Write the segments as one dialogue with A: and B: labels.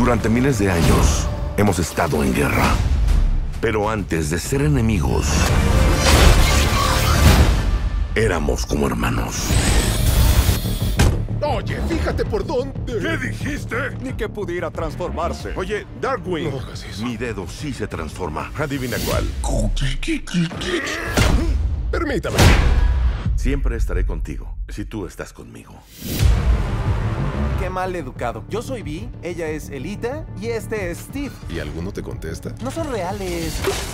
A: Durante miles de años hemos estado en guerra. Pero antes de ser enemigos, éramos como hermanos.
B: Oye, fíjate por dónde.
A: ¿Qué dijiste?
C: Ni que pudiera transformarse.
B: Oye, Darkwing. No hagas eso.
A: Mi dedo sí se transforma.
B: Adivina cuál. Permítame.
A: Siempre estaré contigo, si tú estás conmigo.
C: Qué mal educado. Yo soy Vi, ella es Elita y este es Steve.
B: ¿Y alguno te contesta?
C: No son reales.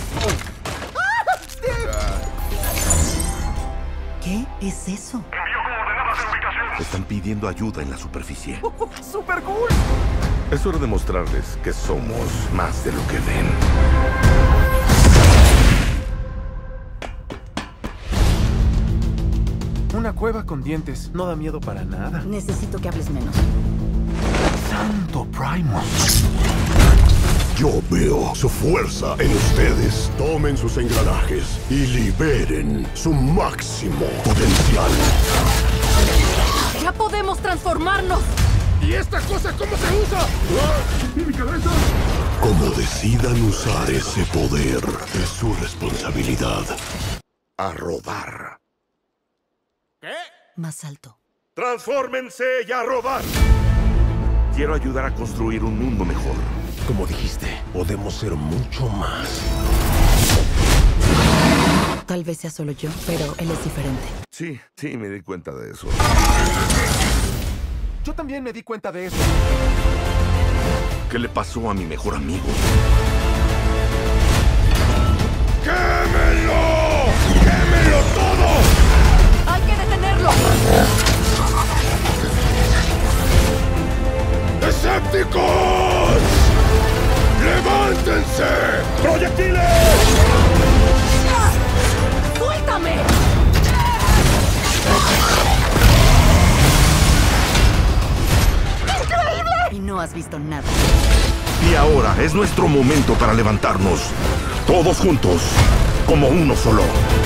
D: ¿Qué es eso?
A: Están pidiendo ayuda en la superficie.
C: ¡Super cool!
A: Es hora de mostrarles que somos más de lo que ven.
C: Una cueva con dientes. No da miedo para nada.
D: Necesito que hables menos.
C: ¡Santo Primus!
E: Yo veo su fuerza en ustedes. Tomen sus engranajes y liberen su máximo potencial.
D: ¡Ya podemos transformarnos!
B: ¿Y esta cosa cómo se usa? ¡Y mi cabeza!
E: Como decidan usar ese poder, es su responsabilidad. A rodar.
D: Más alto.
A: ¡Transfórmense y a rodar! Quiero ayudar a construir un mundo mejor.
E: Como dijiste, podemos ser mucho más.
D: Tal vez sea solo yo, pero él es diferente.
A: Sí, me di cuenta de eso.
C: Yo también me di cuenta de eso.
A: ¿Qué le pasó a mi mejor amigo?
B: ¡Quémelo! ¡Quémelo todo!
D: ¡Hay que detenerlo!
B: ¡Decepticons! ¡Levántense! ¡Proyectiles!
D: ¡Suéltame! ¡Increíble! Y no has visto nada.
A: Y ahora es nuestro momento para levantarnos. Todos juntos, como uno solo.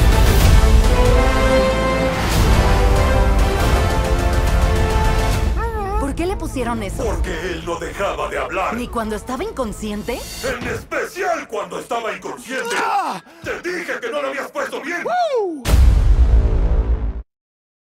D: ¿Por qué le pusieron eso?
E: Porque él no dejaba de hablar.
D: ¿Ni cuando estaba inconsciente?
E: En especial cuando estaba inconsciente. Te dije que no lo habías puesto bien.